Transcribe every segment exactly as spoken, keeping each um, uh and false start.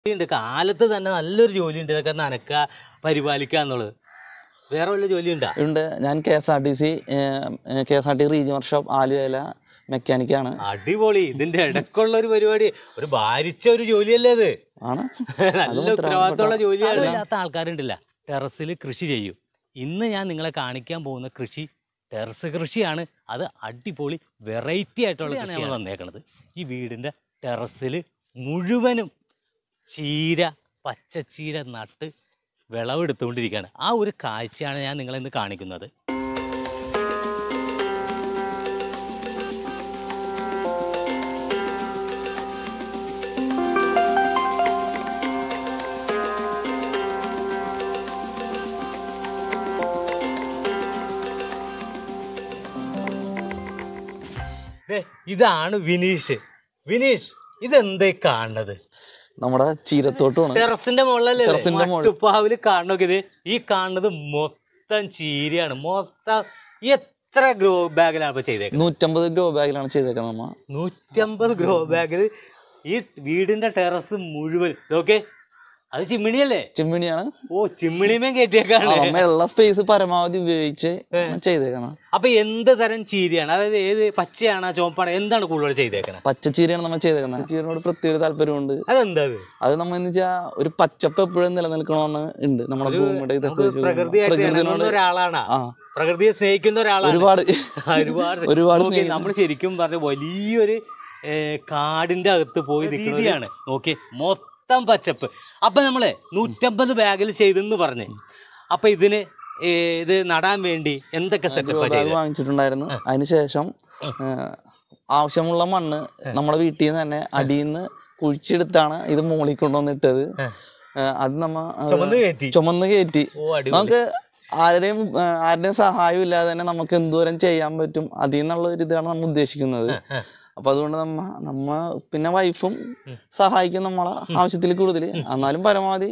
കാലത്ത് തന്നെ നല്ലൊരു ജോലി ഉണ്ട് ഇതൊക്കെ നനക്കുക പരിപാലിക്കുക എന്നുള്ളത്. വേറെ വല്ല ജോലി ഉണ്ടാ? ഉണ്ട്. ഞാൻ K S R T C K S R T region workshop ആലുവയില മെക്കാനിക്കാണ്. അടിപൊളി. ഇതിന്റെ ഇടയ്ക്കുള്ള ഒരു പരിപാടി, ഒരു ഭാരിച്ച ഒരു ജോലിയല്ലേ അത്? ആണ്. നല്ല ഉത്തരവാദിത്തമുള്ള ജോലിയാണ്. ഇല്ലാത്ത ആൾക്കാരുണ്ടല്ല ടെറസിൽ കൃഷി ചെയ്യും. ഇന്ന് ഞാൻ നിങ്ങളെ കാണിക്കാൻ പോകുന്ന കൃഷി ടെറസ് കൃഷിയാണ്. അത് അടിപൊളി വെറൈറ്റി ആയിട്ടുള്ള കൃഷിയാണ് വന്നേക്കണത്. ഈ വീടിൻ്റെ ടെറസിൽ മുഴുവനും ചീര, പച്ചച്ചീര നട്ട് വിളവെടുത്തുകൊണ്ടിരിക്കുകയാണ്. ആ ഒരു കാഴ്ചയാണ് ഞാൻ നിങ്ങളിന്ന് കാണിക്കുന്നത്. ഇതാണ് വിനീഷ്. വിനീഷ്, ഇതെന്തേ കാണുന്നത്? നമ്മുടെ ചീരത്തോട്ടമാണ്. ടെറസിന്റെ മുകളിലല്ലേ മട്ടുപ്പാവില് കാണണൊക്കെ. ഇത് ഈ കാണുന്നത് മൊത്തം ചീരയാണ്. മൊത്തം എത്ര ഗ്രോ ബാഗിലാണ് ചെയ്തേക്കുന്നത്? നൂറ്റമ്പത് ഗ്രോ ബാഗിലാണ് ചെയ്തേക്കുന്നത് നമ്മ. നൂറ്റമ്പത് ഗ്രോ ബാഗിൽ ഈ വീടിന്റെ ടെറസ് മുഴുവൻ. ഓക്കെ, അത് ചിമ്മിണിയല്ലേ? ചിമ്മിണിയാണ്. ഓ, ചിമ്മിണിമേ കയറ്റിയേക്കാണ്. ഉള്ള സ്പേസ് പരമാവധി ഉപയോഗിച്ച് ചെയ്തേക്കണം. അപ്പൊ എന്ത് തരം ചീരയാണ്? അതായത് ഏത്, പച്ചയാണോ ചുവപ്പാണോ, എന്താണ് കൂടുതൽ ചെയ്തേക്കുന്നത്? പച്ചച്ചീരയാണ് നമ്മൾ ചെയ്തേക്കുന്നത്. ചീരനോട് പ്രത്യേക താല്പര്യമുണ്ട്. അതെന്താ? അത് നമ്മൾ എന്ന് വെച്ചാൽ ഒരു പച്ചപ്പ് എപ്പോഴും നിലനിൽക്കണമെന്ന് ഉണ്ട്. നമ്മുടെ ഭൂമിയുടെ ഇതൊക്കെ പ്രകൃതിയായിട്ട് ഒരാളാണ്, പ്രകൃതിയെ സ്നേഹിക്കുന്ന ഒരാളാണ്. ഒരുപാട് ഒരുപാട് ഒരുപാട് നമ്മൾ ശരിക്കും പറഞ്ഞ വലിയൊരു കാടിന്റെ അകത്ത് പോയി നിൽക്കുന്നതാണ്. നോക്കി, മൊത്തം പച്ചപ്പ്. അപ്പൊ നമ്മള് നൂറ്റമ്പത് ബാഗിൽ ചെയ്തെന്ന് പറഞ്ഞ്, അപ്പൊ ഇതിന് ഇത് നടാൻ വേണ്ടി എന്തൊക്കെ സെറ്റപ്പ് വാങ്ങിച്ചിട്ടുണ്ടായിരുന്നു. അതിനുശേഷം ആവശ്യമുള്ള മണ്ണ് നമ്മുടെ വീട്ടിൽ നിന്ന് തന്നെ അടിയിൽ നിന്ന് കുഴിച്ചെടുത്താണ് ഇത് മുകളിൽ കൊണ്ടുവന്നിട്ടത്. അത് നമ്മ ചുമന്ന് കയറ്റി. നമുക്ക് ആരുടെയും ആരുടെയും സഹായം ഇല്ലാതെ തന്നെ നമുക്ക് എന്തോരം ചെയ്യാൻ പറ്റും, അതിൽ നിന്നുള്ള ഒരു ഇതാണ് നമ്മൾ ഉദ്ദേശിക്കുന്നത്. അപ്പൊ അതുകൊണ്ട് നമ്മ നമ്മ പിന്നെ വൈഫും സഹായിക്കും നമ്മളെ ആവശ്യത്തിൽ കൂടുതൽ. എന്നാലും പരമാവധി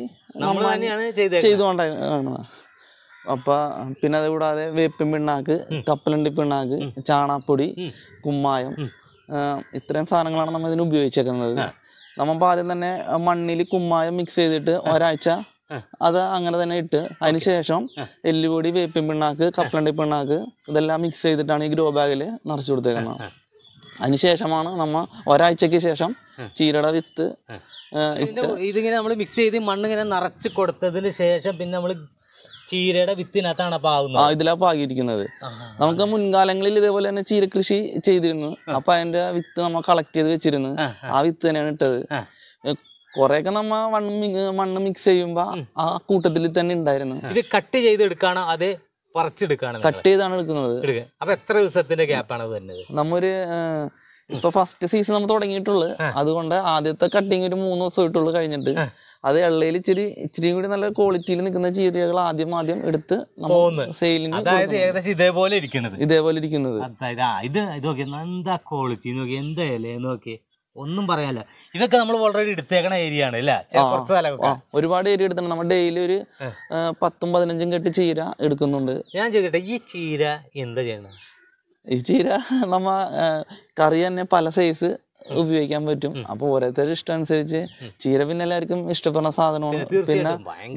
ചെയ്തുകൊണ്ടാണ്. അപ്പൊ പിന്നെ അത് കൂടാതെ വേപ്പിൻ പിണ്ണാക്ക്, കപ്പലണ്ടി പിണ്ണാക്ക്, ചാണാപ്പൊടി, കുമ്മായം, ഇത്രയും സാധനങ്ങളാണ് നമ്മൾ ഇതിന് ഉപയോഗിച്ചേക്കുന്നത്. നമ്മ ആദ്യം തന്നെ മണ്ണിൽ കുമ്മായം മിക്സ് ചെയ്തിട്ട് ഒരാഴ്ച അത് അങ്ങനെ തന്നെ ഇട്ട്, അതിനുശേഷം എല്ലുപൊടി, വേപ്പിൻ പിണ്ണാക്ക്, കപ്പലണ്ടി പിണ്ണാക്ക് ഇതെല്ലാം മിക്സ് ചെയ്തിട്ടാണ് ഈ ഗ്രോ ബാഗിൽ നിറച്ചു കൊടുത്തേക്കുന്നത്. അതിനുശേഷമാണ് നമ്മ ഒരാഴ്ചക്ക് ശേഷം ചീരയുടെ വിത്ത് ഇതിങ്ങനെ നമ്മൾ മിക്സ് ചെയ്ത് മണ്ണ് ഇങ്ങനെ നിറച്ച് കൊടുത്തതിന് ശേഷം പിന്നെ നമ്മൾ ചീരയുടെ വിത്തിനകത്താണ് പാകുന്നത്. ആ ഇതിലാ പാകിയിരിക്കുന്നത്. നമുക്ക് മുൻകാലങ്ങളിൽ ഇതേപോലെ തന്നെ ചീര കൃഷി ചെയ്തിരുന്നു. അപ്പൊ അതിന്റെ വിത്ത് നമ്മൾ കളക്ട് ചെയ്ത് വെച്ചിരുന്നു. ആ വിത്ത് തന്നെയാണ് ഇട്ടത്. കൊറേയൊക്കെ നമ്മ മണ്ണ് മണ്ണ് മിക്സ് ചെയ്യുമ്പോ ആ കൂട്ടത്തിൽ തന്നെ ഉണ്ടായിരുന്നു. ഇത് കട്ട് ചെയ്തെടുക്കാണോ അതെ പറിച്ചെടുക്കാണ്? കട്ട് ചെയ്താണ് എടുക്കുന്നത്. അപ്പൊ എത്ര ദിവസത്തിന്റെ ഗ്യാപ്പാണ് വരുന്നത്? നമ്മൊരു ഇപ്പൊ ഫസ്റ്റ് സീസൺ നമ്മൾ തുടങ്ങിയിട്ടുള്ളത്. അതുകൊണ്ട് ആദ്യത്തെ കട്ടിങ് ഒരു മൂന്ന് ദിവസം ഇട്ടുള്ളൂ. കഴിഞ്ഞിട്ട് അത് എള്ളയിൽ ഇച്ചിരി ഇച്ചിരി കൂടി നല്ല ക്വാളിറ്റിയിൽ നിൽക്കുന്ന ചീരകൾ ആദ്യം ആദ്യം എടുത്ത് സെയിലിന്. അതായത് ഏകദേശം ഇതേപോലെ ഇരിക്കുന്നത് ഇതേപോലെ ഇരിക്കുന്നത് ഇത് ഇത് നോക്കി എന്താ ക്വാളിറ്റി നോക്കി, എന്താ ഇല നോക്കി, ഒന്നും പറയാല്ല. ഇതൊക്കെ നമ്മൾ ഓൾറെഡി എടുത്തേക്കണ ഏരിയ ആണ് അല്ലേ? ഒരുപാട് ഏരിയ എടുത്തിട്ടുണ്ട്. നമ്മൾ ഡെയിലി ഒരു പത്തും പതിനഞ്ചും കെട്ടി ചീര എടുക്കുന്നുണ്ട്. ഞാൻ ചോദിക്കട്ടെ, ഈ ചീര എന്താ ചെയ്യണം? ഈ ചീര നമ്മ കറി തന്നെ പല സൈസ് ഉപയോഗിക്കാൻ പറ്റും. അപ്പൊ ഓരോരുത്തരുടെ ഇഷ്ടം അനുസരിച്ച് ചീര പിന്നെ എല്ലാവർക്കും ഇഷ്ടപ്പെടുന്ന സാധനമാണ്. പിന്നെ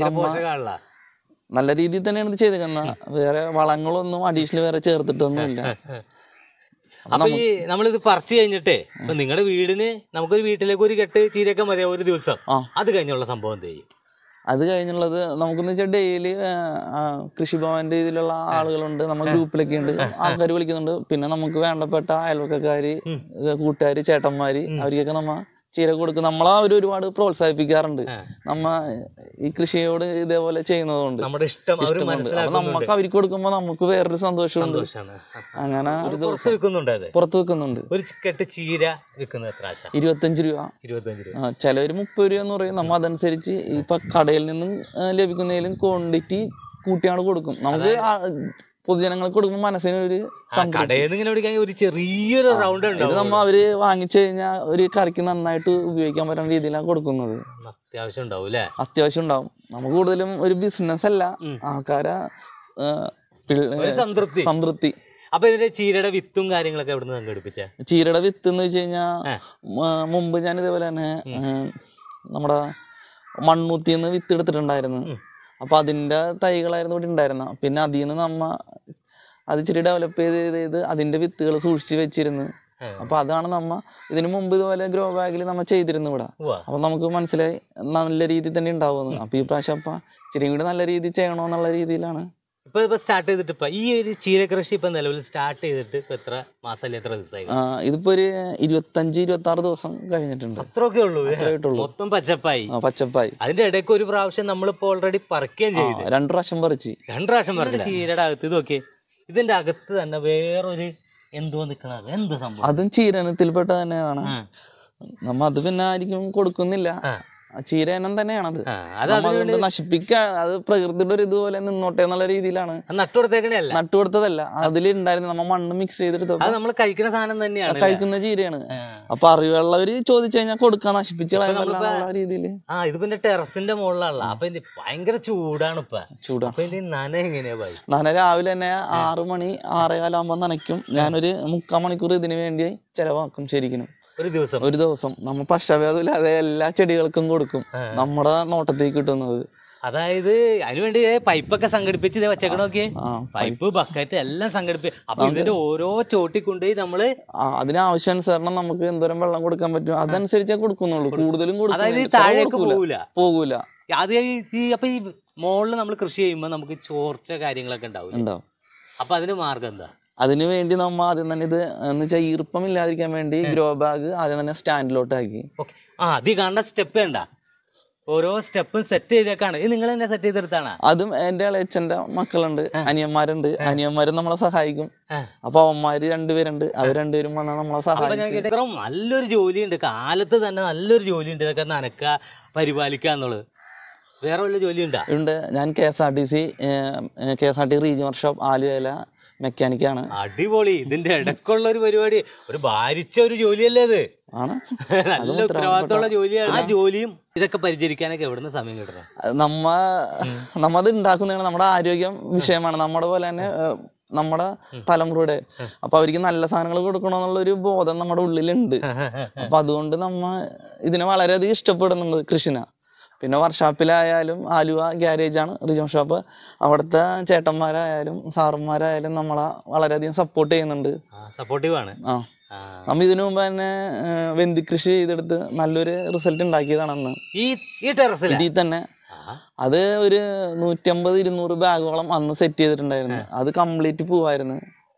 നല്ല രീതിയിൽ തന്നെയാണ് ഇത് ചെയ്തേക്കുന്നത്. വേറെ വളങ്ങളൊന്നും അഡീഷണൽ വേറെ ചേർത്തിട്ടൊന്നും ഇല്ല. അപ്പൊ ഈ നമ്മളിത് പറിച്ചു കഴിഞ്ഞിട്ടേ ഇപ്പൊ നിങ്ങളുടെ വീടിന് നമുക്കൊരു വീട്ടിലേക്ക് ഒരു കെട്ട് ചീരയൊക്കെ മതിയാ ഒരു ദിവസം. അത് കഴിഞ്ഞുള്ള സംഭവം എന്ത് ചെയ്യും? അത് കഴിഞ്ഞുള്ളത് നമുക്കെന്ന് വെച്ചാൽ ഡെയിലി കൃഷിഭവന്റെ ഇതിലുള്ള ആളുകളുണ്ട്, നമ്മൾ ഗ്രൂപ്പിലൊക്കെ ഉണ്ട്, ആൾക്കാർ വിളിക്കുന്നുണ്ട്. പിന്നെ നമുക്ക് വേണ്ടപ്പെട്ട അയൽവക്കക്കാര്, കൂട്ടുകാര്, ചേട്ടന്മാര്, അവർക്കൊക്കെ നമ്മ ചീര കൊടുക്കും. നമ്മളാ അവർ ഒരുപാട് പ്രോത്സാഹിപ്പിക്കാറുണ്ട്. നമ്മ ഈ കൃഷിയോട് ഇതേപോലെ ചെയ്യുന്നതുകൊണ്ട് നമ്മുടെ ഇഷ്ടം നമുക്ക് അവർക്ക് കൊടുക്കുമ്പോ നമുക്ക് വേറൊരു സന്തോഷമുണ്ട്. അങ്ങനെ പുറത്ത് വെക്കുന്നുണ്ട്. ഒരു കെട്ട് ചീര ഇരുപത്തഞ്ച് രൂപ ഇരുപത്തഞ്ച് രൂപ ചിലവര് മുപ്പത് രൂപ എന്ന് പറയും. നമ്മ അതനുസരിച്ച് ഇപ്പൊ കടയിൽ നിന്നും ലഭിക്കുന്നതിലും ക്വാണ്ടിറ്റി കൂട്ടിയാണ് കൊടുക്കും. നമുക്ക് പൊതുജനങ്ങൾക്ക് കൊടുക്കുമ്പോൾ മനസ്സിന് ഒരു ഒരു ചെറിയൊരു റൗണ്ട് ഇത് നമ്മ അവര് വാങ്ങിച്ചു കഴിഞ്ഞാൽ ഒരു കറിക്ക് നന്നായിട്ട് ഉപയോഗിക്കാൻ പറ്റുന്ന രീതിയിലാണ് കൊടുക്കുന്നത്. അത്യാവശ്യം ഉണ്ടാവും അല്ലേ? അത്യാവശ്യം ഉണ്ടാവും. നമുക്ക് കൂടുതലും ഒരു ബിസിനസ് അല്ല, ആൾക്കാരെ സംതൃപ്തി സംതൃപ്തി അപ്പൊ ഇതിന്റെ ചീരയുടെ വിത്തും കാര്യങ്ങളൊക്കെ എവിടെ നിന്ന് സംഘടിപ്പിച്ച? ചീരയുടെ വിത്ത് എന്ന് വെച്ച് കഴിഞ്ഞാൽ മുമ്പ് ഞാൻ ഇതേപോലെ തന്നെ നമ്മുടെ മണ്ണൂത്തിൽ നിന്ന് വിത്ത് എടുത്തിട്ടുണ്ടായിരുന്നു. അപ്പോൾ അതിൻ്റെ തൈകളായിരുന്നു ഇവിടെ ഉണ്ടായിരുന്നത്. പിന്നെ അതിൽ നിന്ന് നമ്മ അത് ഇച്ചിരി ഡെവലപ്പ് ചെയ്ത് ചെയ്ത് ചെയ്ത് അതിൻ്റെ വിത്തുകൾ സൂക്ഷിച്ച് വെച്ചിരുന്നു. അപ്പോൾ അതാണ് നമ്മ ഇതിനു മുമ്പ് ഇതുപോലെ ഗ്രോ ബാഗിൽ നമ്മൾ ചെയ്തിരുന്നു ഇവിടെ. അപ്പോൾ നമുക്ക് മനസ്സിലായി നല്ല രീതിയിൽ തന്നെ ഉണ്ടാവുമെന്ന്. അപ്പോൾ ഈ പ്രാവശ്യം അപ്പം ഇച്ചിരി കൂടി നല്ല രീതിയിൽ ചെയ്യണമെന്നുള്ള രീതിയിലാണ് ഇപ്പൊ ഇപ്പൊ സ്റ്റാർട്ട് ചെയ്തിട്ട് ഇപ്പൊ ഈ ഒരു ചീര കൃഷി ഇപ്പൊ നിലവിൽ സ്റ്റാർട്ട് ചെയ്തിട്ട് ഇപ്പൊ എത്ര മാസം എത്ര ദിവസമായി? ഇതിപ്പോ ഒരു ഇരുപത്തഞ്ച് ഇരുപത്തി ആറ് ദിവസം കഴിഞ്ഞിട്ടുണ്ട്. അത്രയൊക്കെ ഉള്ളൂ. മൊത്തം പച്ചപ്പായി പച്ചപ്പായി അതിന്റെ ഇടയ്ക്ക് ഒരു പ്രാവശ്യം നമ്മളിപ്പോ ഓൾറെഡി പറിക്കുകയും ചെയ്തു. രണ്ടു പ്രാവശ്യം പറിച്ച് രണ്ടു പ്രാവശ്യം പറിച്ചില്ല. ചീരയുടെ അകത്ത് ഇത് നോക്കിയേ, ഇതിന്റെ അകത്ത് തന്നെ വേറൊരു എന്തോ നിക്കണത് എന്ത് സംഭവം? അതും ചീരനത്തിൽപ്പെട്ട തന്നെയാണ്. നമ്മ അത് പിന്നെ ആയിരിക്കും കൊടുക്കുന്നില്ല, ചീരനം തന്നെയാണത്. നശിപ്പിക്ക അത് പ്രകൃതിയുടെ ഒരു ഇതുപോലെ നിന്നോട്ടെ എന്നുള്ള രീതിയിലാണ് നട്ടുകൊടുത്തേക്കണല്ല നട്ടുകൊടുത്തതല്ല. അതിലുണ്ടായിരുന്നു നമ്മ മണ്ണ് മിക്സ് ചെയ്തെടുത്തോ നമ്മൾ കഴിക്കുന്ന സാധനം തന്നെയാണ്, കഴിക്കുന്ന ചീരയാണ്. അപ്പൊ അറിവുള്ളവര് ചോദിച്ചു കഴിഞ്ഞാൽ കൊടുക്കാൻ നശിപ്പിച്ച് കളയാനുള്ള രീതിയിൽ. ആ ഇത് പിന്നെ ടെറസിന്റെ മുകളിലുള്ള അപ്പൊ ഭയങ്കര ചൂടാണ് ഇപ്പൊ. ചൂടാ. അപ്പൊ നന എങ്ങനെയാ പോയി? നന രാവിലെ തന്നെ ആറു മണി ആറേകാലാകുമ്പോ നനയ്ക്കും. ഞാനൊരു മുക്കാൽ മണിക്കൂർ ഇതിനു വേണ്ടി ചെലവാക്കും ശരിക്കും. ഒരു ദിവസം ഒരു ദിവസം നമ്മ പക്ഷഭേദമില്ലാതെ എല്ലാ ചെടികൾക്കും കൊടുക്കും, നമ്മുടെ നോട്ടത്തേക്ക് കിട്ടുന്നത്. അതായത് അതിനുവേണ്ടി പൈപ്പൊക്കെ സംഘടിപ്പിച്ച് വെച്ചേക്കണോക്കെ, പൈപ്പ് ബക്കറ്റ് എല്ലാം സംഘടിപ്പിച്ച്. അപ്പൊ ഇതിന്റെ ഓരോ ചോട്ടി കൊണ്ടുപോയി നമ്മള് അതിനാവശ്യാനുസരണം നമുക്ക് എന്തോരം വെള്ളം കൊടുക്കാൻ പറ്റും അതനുസരിച്ചേ കൊടുക്കുന്നുള്ളൂ, കൂടുതലും താഴേക്ക് പോകൂല പോകൂല അത് അപ്പൊ ഈ മുകളിൽ നമ്മൾ കൃഷി ചെയ്യുമ്പോ നമുക്ക് ചോർച്ച കാര്യങ്ങളൊക്കെ ഉണ്ടാവും ഉണ്ടാവും അപ്പൊ അതിന് മാർഗം എന്താ? അതിനു വേണ്ടി നമ്മ ആദ്യം തന്നെ ഇത് എന്ന് വെച്ചാൽ ഈർപ്പം ഇല്ലാതിരിക്കാൻ വേണ്ടി ഗ്രോ ബാഗ് ആദ്യം തന്നെ സ്റ്റാൻഡിലോട്ട് ആക്കി. ആ അത് കാണുന്ന സ്റ്റെപ്പ് വേണ്ട, ഓരോ സ്റ്റെപ്പും സെറ്റ് ചെയ്തേക്കാണ്. ഇത് നിങ്ങൾ തന്നെ സെറ്റ് ചെയ്തെടുത്താണ്? അതും എന്റെ ഇളയച്ചന്റെ മക്കളുണ്ട്, അനിയന്മാരുണ്ട്, അനിയന്മാരും നമ്മളെ സഹായിക്കും. അപ്പൊ അവന്മാര് രണ്ടുപേരുണ്ട്, അവർ രണ്ടുപേരും വന്നാൽ നമ്മളെ സഹായിക്കും. നല്ലൊരു ജോലിയുണ്ട്, കാലത്ത് തന്നെ നല്ലൊരു ജോലിയുണ്ട് ഇതൊക്കെ നനക്കുക പരിപാലിക്കുക എന്നുള്ളത്. വേറെ വല്ല ജോലി ഉണ്ടാ? ഉണ്ട്. ഞാൻ K S R T C K S R T region workshop ആലുവയില മെക്കാനിക്കാണ്. അടിപൊളി. ഇതിന്റെ ഇടയ്ക്കുള്ള ഒരു പരിപാടി, ഒരു ഭാരിച്ച ഒരു ജോലിയല്ലേ ഇത്? ആണ്, നല്ല ഉത്തരവാദിത്തമുള്ള ജോലിയാണ്. ആ ജോലിയും ഇതൊക്കെ പരിചരിക്കാനൊക്കെ എവിടുന്ന് സമയം കിട്ടണം? നമ്മ നമ്മത് ഉണ്ടാക്കുന്നതാണ്, നമ്മുടെ ആരോഗ്യം വിഷയമാണ്. നമ്മുടെ പോലെ തന്നെ നമ്മുടെ തലമുറയുടെ. അപ്പൊ അവർക്ക് നല്ല സാധനങ്ങൾ കൊടുക്കണമെന്നുള്ളൊരു ബോധം നമ്മുടെ ഉള്ളിലുണ്ട്. അപ്പൊ അതുകൊണ്ട് നമ്മ ഇതിനെ വളരെയധികം ഇഷ്ടപ്പെടുന്നുണ്ട് കൃഷിനെ. പിന്നെ വർക്ക്ഷോപ്പിലായാലും ആലുവ ഗ്യാരേജാണ് റീജിയൻ ഷോപ്പ്, അവിടുത്തെ ചേട്ടന്മാരായാലും സാറന്മാരായാലും നമ്മളെ വളരെയധികം സപ്പോർട്ട് ചെയ്യുന്നുണ്ട്. സപ്പോർട്ടീവാണ്. ആ നമ്മ ഇതിനു മുമ്പ് തന്നെ വെന്തി കൃഷി ചെയ്തെടുത്ത് നല്ലൊരു റിസൾട്ട് ഉണ്ടാക്കിയതാണെന്ന് ഇതിൽ തന്നെ. അത് ഒരു നൂറ്റമ്പത് ഇരുന്നൂറ് ബാഗോളം അന്ന് സെറ്റ് ചെയ്തിട്ടുണ്ടായിരുന്നു. അത് കംപ്ലീറ്റ് പോവായിരുന്നു.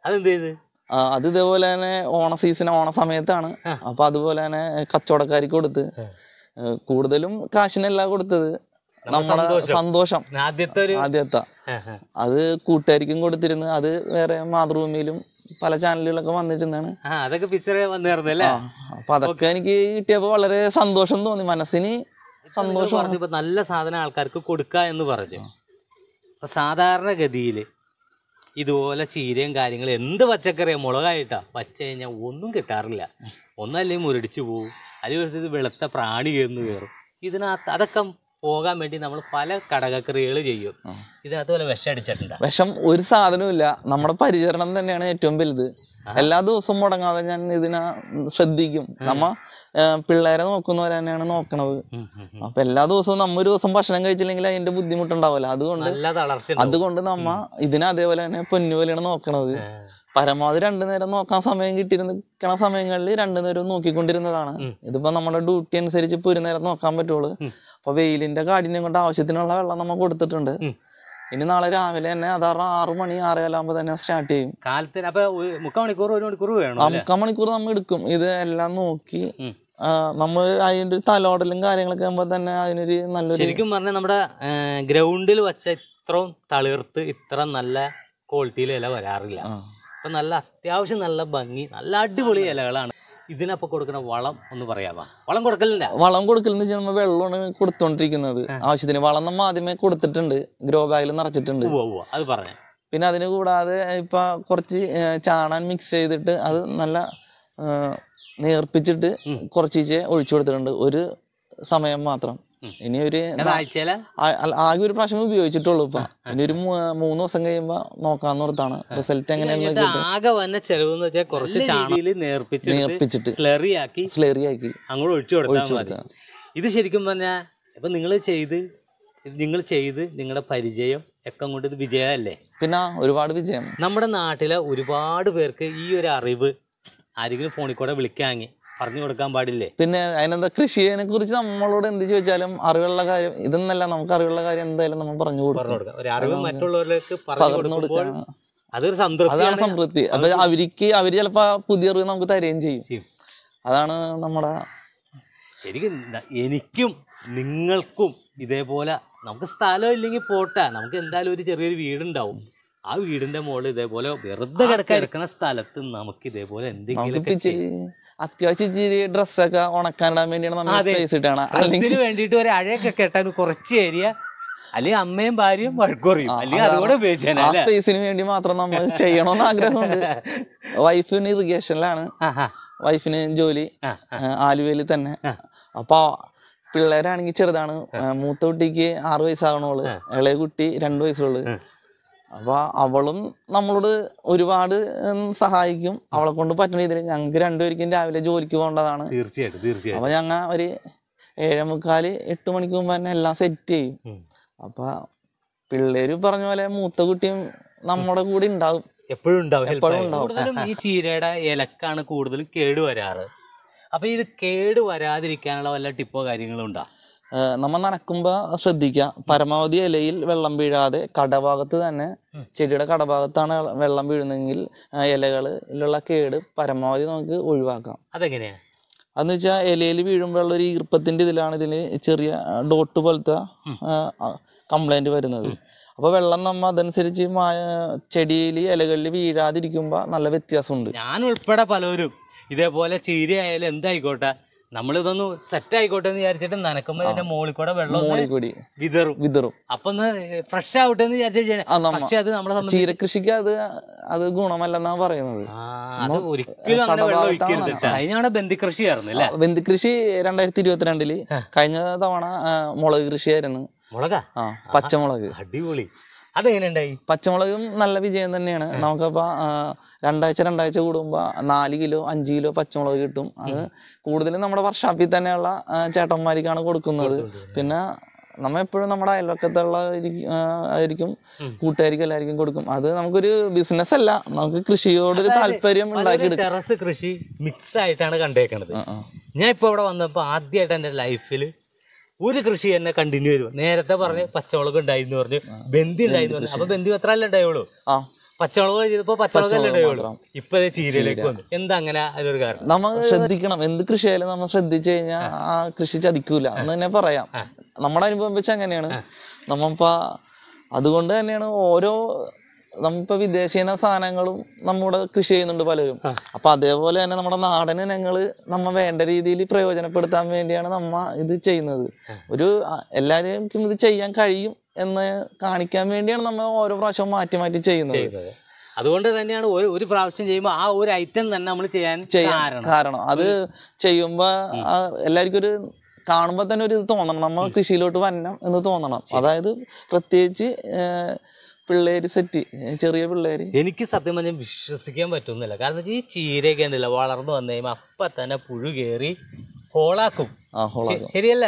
അത് ഇതേപോലെ തന്നെ ഓണ സീസൺ ഓണ സമയത്താണ്. അപ്പൊ അതുപോലെ തന്നെ കച്ചവടക്കാർക്ക് കൊടുത്ത് കൂടുതലും കാശിനല്ല കൊടുത്തത്, നമ്മുടെ സന്തോഷം ആദ്യത്തെ അത് കൂട്ടുകാരിക്കും കൊടുത്തിരുന്നു. അത് വേറെ മാതൃഭൂമിയിലും പല ചാനലുകളൊക്കെ വന്നിരുന്നാണ്. അപ്പൊ അതൊക്കെ എനിക്ക് കിട്ടിയപ്പോ വളരെ സന്തോഷം തോന്നി, മനസ്സിന് സന്തോഷം. നല്ല സാധനം ആൾക്കാർക്ക് കൊടുക്ക എന്ന് പറഞ്ഞു. അപ്പൊ സാധാരണഗതിയിൽ ഇതുപോലെ ചീരയും കാര്യങ്ങളും എന്ത് പച്ചക്കറിയോ മുളകായിട്ടാ വച്ച് കഴിഞ്ഞാൽ ഒന്നും കിട്ടാറില്ല. ഒന്നല്ലെങ്കിൽ മുരടിച്ചു പോവും, അല്ലെങ്കിൽ വെളുത്ത പ്രാണി കയറുന്നു കയറും. ഇതിനകത്ത് അതൊക്കെ പോകാൻ വേണ്ടി നമ്മൾ പല കടകക്കറികൾ ചെയ്യും. ഇതിനകത്ത് പോലെ വിഷം അടിച്ചിട്ടുണ്ട്? വിഷം ഒരു സാധനവും ഇല്ല, നമ്മുടെ പരിചരണം തന്നെയാണ് ഏറ്റവും വലുത്. എല്ലാ ദിവസവും മുടങ്ങാതെ ഞാൻ ഇതിനെ ശ്രദ്ധിക്കും. നമ്മ പിള്ളേരെ നോക്കുന്ന പോലെ തന്നെയാണ് നോക്കണത്. അപ്പൊ എല്ലാ ദിവസവും നമ്മ ഒരു ദിവസം ഭക്ഷണം കഴിച്ചില്ലെങ്കിൽ അതിന്റെ ബുദ്ധിമുട്ടുണ്ടാവില്ല. അതുകൊണ്ട് അതുകൊണ്ട് നമ്മ ഇതിനെ അതേപോലെ തന്നെ പൊന്നുപോലെയാണ് നോക്കണത്. പരമാവധി രണ്ടു നേരം നോക്കാൻ സമയം കിട്ടിയിരിക്കണ സമയങ്ങളിൽ രണ്ടു നേരം നോക്കിക്കൊണ്ടിരുന്നതാണ്. ഇതിപ്പോ നമ്മുടെ ഡ്യൂട്ടി അനുസരിച്ച് ഇപ്പൊ ഒരു നേരം നോക്കാൻ പറ്റുള്ളൂ. അപ്പൊ വെയിലിന്റെ കാഠിന്യം കൊണ്ട് ആവശ്യത്തിനുള്ള വെള്ളം നമ്മൾ കൊടുത്തിട്ടുണ്ട്. ഇനി നാളെ രാവിലെ തന്നെ അതാറ് ആറു മണി ആറേകാലാകുമ്പോ തന്നെ സ്റ്റാർട്ട് ചെയ്യും. കാലത്തിന് അപ്പൊ മുക്കാൽ മണിക്കൂർ ഒരു മണിക്കൂർ വേണം. മുക്കാൽ മണിക്കൂർ നമ്മൾ എടുക്കും. ഇത് എല്ലാം നോക്കി നമ്മൾ അതിന്റെ തലോടലും കാര്യങ്ങളൊക്കെ ആകുമ്പോ തന്നെ അതിനൊരു നല്ലൊരു, ശരിക്കും പറഞ്ഞാൽ നമ്മുടെ ഗ്രൗണ്ടിൽ വെച്ച ഇത്രയും തളിർത്ത് ഇത്ര നല്ല ക്വാളിറ്റിയിൽ ഇല വരാറില്ല. അപ്പൊ നല്ല അത്യാവശ്യം നല്ല ഭംഗി നല്ല അടിപൊളി ഇലകളാണ്. ഇതിനപ്പൊ കൊടുക്കുന്ന വളം ഒന്ന് പറയാമോ? വളം കൊടുക്കലില്ല? വളം കൊടുക്കലെന്ന് വെച്ചാൽ നമ്മൾ വെള്ളമാണ് കൊടുത്തോണ്ടിരിക്കുന്നത്. ആവശ്യത്തിന് വളം നമ്മൾ ആദ്യമേ കൊടുത്തിട്ടുണ്ട്, ഗ്രോ ബാഗിൽ നിറച്ചിട്ടുണ്ട്. അത് പറഞ്ഞു. പിന്നെ അതിന് കൂടാതെ ഇപ്പൊ കുറച്ച് ചാണാൻ മിക്സ് ചെയ്തിട്ട് അത് നല്ല നേർപ്പിച്ചിട്ട് കുറച്ചീച്ചെ ഒഴിച്ചു കൊടുത്തിട്ടുണ്ട്, ഒരു സമയം മാത്രം. ഇനി ഒരു ആകെ ഒരു പ്രാവശ്യം ഉപയോഗിച്ചിട്ടുള്ളൂ. ഇപ്പൊ ഇനി ഒരു മൂന്ന് ദിവസം കഴിയുമ്പോ നോക്കാന്ന് ഓർത്താണ് റിസൾട്ട് എങ്ങനെയാണെന്ന്. ആകെ വന്ന ചെലവെന്ന് വെച്ചാൽ കുറച്ച് നേർപ്പിച്ചിട്ട് സ്ലറിയാക്കി സ്ലറിയാക്കി അങ്ങോട്ട് ഒഴിച്ചു കൊടുത്താൽ മതി. ഇത് ശരിക്കും പറഞ്ഞാൽ അപ്പം നിങ്ങൾ ചെയ്ത് നിങ്ങൾ ചെയ്ത് നിങ്ങളുടെ പരിചയം ഒക്കെ കൊണ്ട് ഇത് വിജയമല്ലേ? പിന്നെ ഒരുപാട് വിജയം. നമ്മുടെ നാട്ടിലെ ഒരുപാട് പേർക്ക് ഈ ഒരു അറിവ് ആരെങ്കിലും ഫോണിൽ കൂടെ വിളിക്കാങ്ങി പറഞ്ഞു കൊടുക്കാൻ പാടില്ലേ? പിന്നെ അതിനെന്താ, കൃഷിയെ കുറിച്ച് നമ്മളോട് എന്ത് ചോദിച്ചാലും അറിവുള്ള കാര്യം ഇതെന്നല്ല, നമുക്ക് അറിവുള്ള കാര്യം എന്തായാലും നമ്മൾ പറഞ്ഞു കൊടുക്കും. ഒരു അറിവ് മറ്റുള്ളവരിലേക്ക് പറഞ്ഞു കൊടുക്കുമ്പോൾ അതൊരു സംതൃപ്തി, അതാണ് സംതൃപ്തി. അപ്പൊ അവർക്ക് അവര് ചിലപ്പോ പുതിയ അറിവ് നമുക്ക് തരുകയും ചെയ്യും. അതാണ് നമ്മുടെ. ശരിക്കും എനിക്കും നിങ്ങൾക്കും ഇതേപോലെ നമുക്ക് സ്ഥലം ഇല്ലെങ്കിൽ പോട്ടെ, നമുക്ക് എന്തായാലും ഒരു ചെറിയൊരു വീടുണ്ടാവും. ആ വീടിന്റെ മുകളിൽ ഇതേപോലെ വെറുതെ കിടക്കുന്ന സ്ഥലത്ത് നമുക്ക് ഇതേപോലെ എന്തെങ്കിലും അത്യാവശ്യം ഇച്ചിരി ഡ്രസ്സൊക്കെ ഉണക്കാനിടാൻ വേണ്ടിയാണ് നമ്മൾ സ്പേസ് ഇട്ടാണ്. അതിന് വേണ്ടിയിട്ട് ഒരു അഴയൊക്കെ കെട്ടാൻ കുറച്ച് ഏരിയ, അല്ലെങ്കിൽ അമ്മയും ഭാര്യയും വഴക്കുറയും, അല്ലെങ്കിൽ അതുകൂടെ ഉപയോഗിച്ചാൽ ആ സ്പേസിന് വേണ്ടി മാത്രം നമ്മൾ ചെയ്യണമെന്ന് ആഗ്രഹമുണ്ട്. വൈഫിന് ഇറിഗേഷനിലാണ്, വൈഫിന് ജോലി ആലുവയിൽ തന്നെ. അപ്പൊ പിള്ളേരാണെങ്കിൽ ചെറുതാണ്. മൂത്ത കുട്ടിക്ക് ആറ് വയസ്സാകണോള്, ഇളയ കുട്ടി രണ്ടു വയസ്സുള്ളു. അപ്പൊ അവളും നമ്മളോട് ഒരുപാട് സഹായിക്കും. അവളെ കൊണ്ട് പറ്റുന്ന രീതിയിൽ ഞങ്ങൾക്ക് രണ്ടുപേർക്കും രാവിലെ ജോലിക്ക് പോകേണ്ടതാണ്. തീർച്ചയായിട്ടും തീർച്ചയായിട്ടും അപ്പൊ ഞങ്ങൾ ഒരു ഏഴേ മുക്കാല് എട്ട് മണിക്ക് മുമ്പ് തന്നെ എല്ലാം സെറ്റ് ചെയ്യും. അപ്പൊ പിള്ളേര് പറഞ്ഞ പോലെ മൂത്ത കുട്ടിയും നമ്മുടെ കൂടെ ഉണ്ടാവും, എപ്പോഴും ഉണ്ടാവും എപ്പോഴും ഉണ്ടാവും. കൂടുതലും ഈ ചീരയുടെ ഇലക്കാണ് കൂടുതലും കേട് വരാറ്. അപ്പൊ ഇത് കേട് വരാതിരിക്കാനുള്ള വല്ല ടിപ്പോ കാര്യങ്ങളും ഉണ്ടോ? നമ്മൾ നനക്കുമ്പോൾ ശ്രദ്ധിക്കുക, പരമാവധി ഇലയിൽ വെള്ളം വീഴാതെ കടഭാഗത്ത് തന്നെ, ചെടിയുടെ കടഭാഗത്താണ് വെള്ളം വീഴുന്നതെങ്കിൽ ഇലകളിലുള്ള കേട് പരമാവധി നമുക്ക് ഒഴിവാക്കാം. അതെങ്ങനെയാ? അതെന്ന് വെച്ചാൽ ഇലയിൽ വീഴുമ്പോഴുള്ള ഒരു ഈർപ്പത്തിൻ്റെ ഇതിലാണ് ഇതിന് ചെറിയ ഡോട്ട് പോലത്തെ കംപ്ലൈൻറ്റ് വരുന്നത്. അപ്പോൾ വെള്ളം നമ്മൾ അതനുസരിച്ച് ചെടിയിൽ ഇലകളിൽ വീഴാതിരിക്കുമ്പോൾ നല്ല വ്യത്യാസമുണ്ട്. ഞാൻ ഉൾപ്പെടെ പലരും ഇതേപോലെ ചീര ആയാലും എന്തായിക്കോട്ടെ, നമ്മളിതൊന്ന് സെറ്റ് ആയിക്കോട്ടെ എന്ന് വിചാരിച്ചിട്ട് നനക്കുമ്പോൾ ഇതിന്റെ മോളിൽ കൂടെ വെള്ളം വിതറും വിതറും അപ്പൊ ഒന്ന് ഫ്രഷ് ആവട്ടെ എന്ന് വിചാരിച്ചു. പക്ഷെ അത് നമ്മളെ ചീരകൃഷിക്ക് അത് അത് ഗുണമല്ലെന്നാ പറയുന്നത്. ഒരിക്കലും അതിനാണ് ബന്ദികൃഷി ആയിരുന്നില്ല. ബന്ദികൃഷി രണ്ടായിരത്തി ഇരുപത്തിരണ്ടില് കഴിഞ്ഞ തവണ മുളക് കൃഷിയായിരുന്നു. മുളകാ? ആ, പച്ചമുളക്. അടിപൊളി. അതെങ്ങനെയുണ്ടായി? പച്ചമുളകും നല്ല വിജയം തന്നെയാണ്. നമുക്കപ്പോൾ രണ്ടാഴ്ച രണ്ടാഴ്ച കൂടുമ്പോൾ നാല് കിലോ അഞ്ച് കിലോ പച്ചമുളക് കിട്ടും. അത് കൂടുതലും നമ്മുടെ വർഷാപ്പിൽ തന്നെയുള്ള ചേട്ടന്മാർക്കാണ് കൊടുക്കുന്നത്. പിന്നെ നമ്മ എപ്പോഴും നമ്മുടെ അയൽവക്കത്തുള്ള ആയിരിക്കും, കൂട്ടുകാർക്കും എല്ലാവർക്കും കൊടുക്കും. അത് നമുക്കൊരു ബിസിനസ് അല്ല, നമുക്ക് കൃഷിയോടൊരു താല്പര്യം ഉണ്ടാക്കി. ടെറസ് കൃഷി മിക്സ് ആയിട്ടാണ് കണ്ടേക്കണത്. ഞാൻ ഇപ്പോൾ ഇവിടെ വന്നപ്പോൾ ആദ്യമായിട്ട് എൻ്റെ ലൈഫിൽ ഒരു കൃഷി തന്നെ കണ്ടിന്യൂ ചെയ്തു. നേരത്തെ പറഞ്ഞ് പച്ചമുളക് ഉണ്ടായിന്ന് പറഞ്ഞു, ബന്ദി ഉണ്ടായിന്ന് പറഞ്ഞു. അപ്പൊ ബന്ദി മാത്രമല്ല ഉണ്ടായുള്ളൂ, പച്ചമുളക് ചെയ്തപ്പോ പച്ചമുളകല്ലേ ഉണ്ടായുള്ളൂ. ഇപ്പൊ ചീരയിലേക്ക് വന്നു. എന്താ അങ്ങനെ? അതൊരു കാരണം. നമ്മൾ ശ്രദ്ധിക്കണം, എന്ത് കൃഷിയായാലും നമ്മൾ ശ്രദ്ധിച്ചു കഴിഞ്ഞാൽ ആ കൃഷി ചതിക്കൂല എന്ന് തന്നെ പറയാം. നമ്മുടെ അനുഭവം വെച്ച് അങ്ങനെയാണ്. നമ്മളിപ്പോ അതുകൊണ്ട് തന്നെയാണ് ഓരോ നമ്മിപ്പോ വിദേശീയ സാധനങ്ങളും നമ്മുടെ കൃഷി ചെയ്യുന്നുണ്ട് പലരും. അപ്പൊ അതേപോലെ തന്നെ നമ്മുടെ നാടൻ ഇനങ്ങള് നമ്മ വേണ്ട രീതിയിൽ പ്രയോജനപ്പെടുത്താൻ വേണ്ടിയാണ് നമ്മ ഇത് ചെയ്യുന്നത്. ഒരു എല്ലാവർക്കും ഇത് ചെയ്യാൻ കഴിയും എന്ന് കാണിക്കാൻ വേണ്ടിയാണ് നമ്മൾ ഓരോ പ്രാവശ്യവും മാറ്റി മാറ്റി ചെയ്യുന്നത്. അതുകൊണ്ട് തന്നെയാണ് ഒരു ഒരു പ്രാവശ്യം ചെയ്യുമ്പോൾ ആ ഒരു ഐറ്റം തന്നെ നമ്മൾ ചെയ്യാൻ ചെയ്യാൻ കാരണം. അത് ചെയ്യുമ്പോ എല്ലാവർക്കും ഒരു കാണുമ്പോൾ തന്നെ ഒരു ഇത് തോന്നണം, നമ്മൾ കൃഷിയിലോട്ട് വരണം എന്ന് തോന്നണം. അതായത് പ്രത്യേകിച്ച് പിള്ളേര് സെറ്റ് ചെറിയ പിള്ളേര്. എനിക്ക് സത്യം പറഞ്ഞാൽ വിശ്വസിക്കാൻ പറ്റുന്നില്ല. കാരണം ഈ ചീരയൊക്കെ ഉണ്ടല്ലോ, വളർന്നു വന്നു കഴിയുമ്പോൾ അപ്പൊ തന്നെ പുഴു കയറി ഹോളാക്കും. ശരിയല്ല?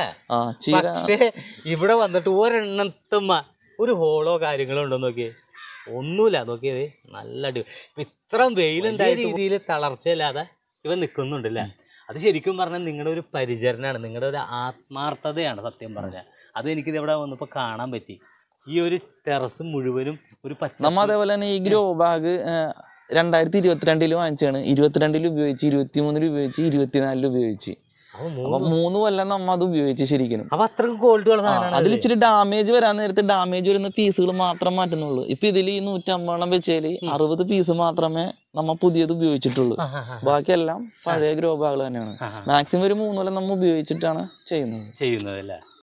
പക്ഷേ ഇവിടെ വന്നിട്ട് ഒരെണ്ണത്തുമ്മ ഒരു ഹോളോ കാര്യങ്ങളോ ഉണ്ടോ നോക്കിയേ, ഒന്നുമില്ല. നോക്കിയത് നല്ല അടി. ഇപ്പൊ ഇത്രയും വെയിലുണ്ടായ രീതിയിൽ തളർച്ചയില്ലാതെ ഇവ നിൽക്കുന്നുണ്ടല്ലേ. അത് ശരിക്കും പറഞ്ഞാൽ നിങ്ങളുടെ ഒരു പരിചരണമാണ്, നിങ്ങളുടെ ഒരു ആത്മാർത്ഥതയാണ് സത്യം പറഞ്ഞാൽ. അത് എനിക്കിത് ഇവിടെ വന്നപ്പോൾ കാണാൻ പറ്റി. ഈ ഒരു ടെറസ് മുഴുവനും ഒരു പച്ച. നമ്മ അതേപോലെ തന്നെ ഈ ഗ്രോ ബാഗ് രണ്ടായിരത്തി ഇരുപത്തിരണ്ടില് വാങ്ങിച്ചാണ്. ഇരുപത്തിരണ്ടില് ഉപയോഗിച്ച്, ഇരുപത്തി മൂന്നില് ഉപയോഗിച്ച്, ഇരുപത്തിനാലില് ഉപയോഗിച്ച്. അപ്പൊ മൂന്ന് കൊല്ലം നമ്മ അത് ഉപയോഗിച്ച് ശരിക്കും. അതിൽ ഇച്ചിരി ഡാമേജ് വരാൻ നേരത്ത് ഡാമേജ് വരുന്ന പീസുകൾ മാത്രം മാറ്റുന്നുള്ളൂ. ഇപ്പൊ ഇതിൽ ഈ നൂറ്റമ്പതെണ്ണം വെച്ചാല് അറുപത് പീസ് മാത്രമേ നമ്മ പുതിയത് ഉപയോഗിച്ചിട്ടുള്ളൂ. ബാക്കിയെല്ലാം പഴയ ഗ്രോ ബാഗുകൾ തന്നെയാണ്. മാക്സിമം ഒരു മൂന്ന് കൊല്ലം നമ്മ ഉപയോഗിച്ചിട്ടാണ് ചെയ്യുന്നത് ചെയ്യുന്നത് അല്ലേ.